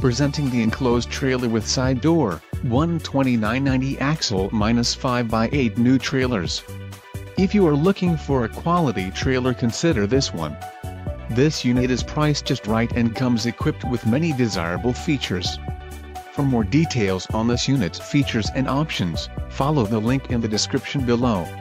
Presenting the enclosed trailer with side door, 129/90 axle -5x8 new trailers. If you are looking for a quality trailer, consider this one. This unit is priced just right and comes equipped with many desirable features. For more details on this unit's features and options, follow the link in the description below.